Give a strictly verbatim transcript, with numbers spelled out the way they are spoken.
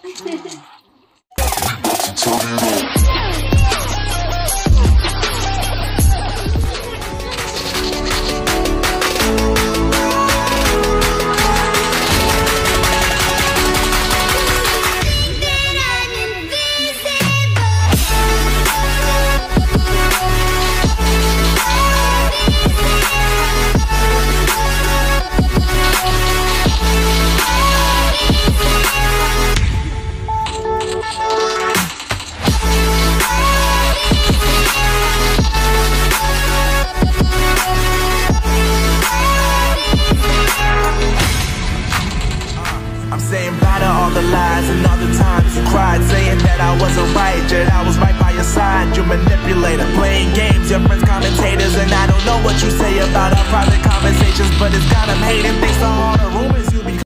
I'm saying bye to all the lies and all the times you cried, saying that I wasn't right, yet I was right by your side. You manipulator, playing games, your friends commentators, and I don't know what you say about our private conversations, but it's got them hating thanks to all the rumors you be